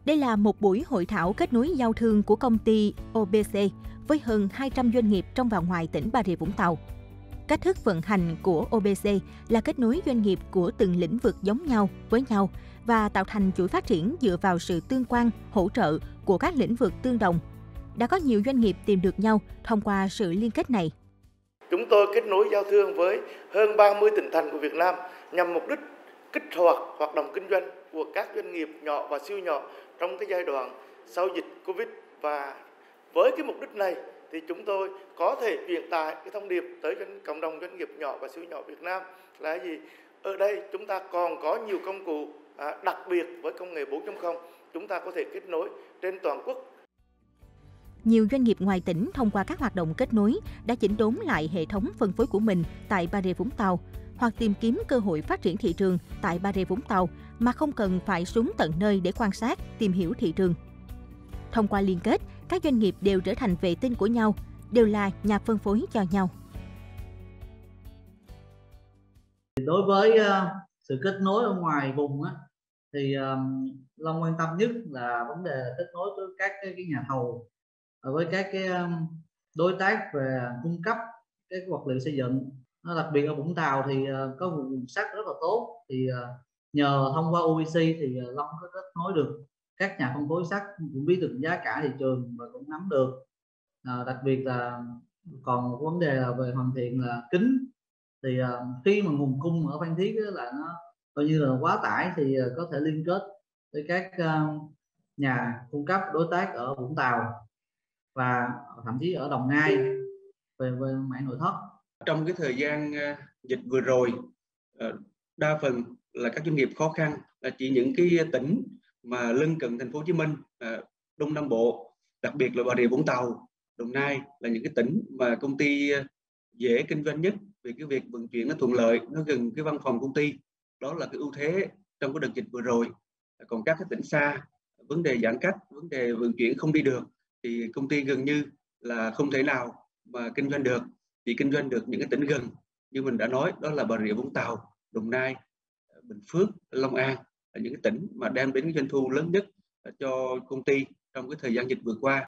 Đây là một buổi hội thảo kết nối giao thương của công ty OBC với hơn 200 doanh nghiệp trong và ngoài tỉnh Bà Rịa Vũng Tàu. Cách thức vận hành của OBC là kết nối doanh nghiệp của từng lĩnh vực giống nhau với nhau và tạo thành chuỗi phát triển dựa vào sự tương quan, hỗ trợ của các lĩnh vực tương đồng. Đã có nhiều doanh nghiệp tìm được nhau thông qua sự liên kết này. Chúng tôi kết nối giao thương với hơn 30 tỉnh thành của Việt Nam nhằm mục đích kích hoạt hoạt động kinh doanh của các doanh nghiệp nhỏ và siêu nhỏ trong cái giai đoạn sau dịch Covid. Và với cái mục đích này thì chúng tôi có thể truyền tải cái thông điệp tới cộng đồng doanh nghiệp nhỏ và siêu nhỏ Việt Nam là gì? Ở đây chúng ta còn có nhiều công cụ, đặc biệt với công nghệ 4.0, chúng ta có thể kết nối trên toàn quốc. Nhiều doanh nghiệp ngoài tỉnh thông qua các hoạt động kết nối đã chỉnh đốn lại hệ thống phân phối của mình tại Bà Rịa Vũng Tàu hoặc tìm kiếm cơ hội phát triển thị trường tại Bà Rịa Vũng Tàu mà không cần phải xuống tận nơi để quan sát, tìm hiểu thị trường. Thông qua liên kết, các doanh nghiệp đều trở thành vệ tinh của nhau, đều là nhà phân phối cho nhau. Đối với sự kết nối ở ngoài vùng thì Long quan tâm nhất là vấn đề kết nối với các cái nhà thầu, với các cái đối tác về cung cấp cái vật liệu xây dựng. Đặc biệt ở Vũng Tàu thì có vùng sắt rất là tốt, thì nhờ thông qua OBC thì Long có kết nối được các nhà phân phối sắt, cũng biết được giá cả thị trường và cũng nắm được. Đặc biệt là còn một vấn đề là về hoàn thiện là kính, thì khi mà nguồn cung ở Phan Thiết là nó coi như là quá tải thì có thể liên kết với các nhà cung cấp đối tác ở Vũng Tàu và thậm chí ở Đồng Nai về mảng nội thất. Trong cái thời gian dịch vừa rồi, đa phần là các doanh nghiệp khó khăn là chỉ những cái tỉnh mà lân cận thành phố Hồ Chí Minh, Đông Nam Bộ, đặc biệt là Bà Rịa Vũng Tàu, Đồng Nai là những cái tỉnh mà công ty dễ kinh doanh nhất vì cái việc vận chuyển nó thuận lợi, nó gần cái văn phòng công ty. Đó là cái ưu thế trong cái đợt dịch vừa rồi. Còn các cái tỉnh xa, vấn đề giãn cách, vấn đề vận chuyển không đi được thì công ty gần như là không thể nào mà kinh doanh được, chỉ kinh doanh được những cái tỉnh gần như mình đã nói, đó là Bà Rịa Vũng Tàu, Đồng Nai, Bình Phước, Long An là những cái tỉnh mà đem đến cái doanh thu lớn nhất cho công ty trong cái thời gian dịch vừa qua.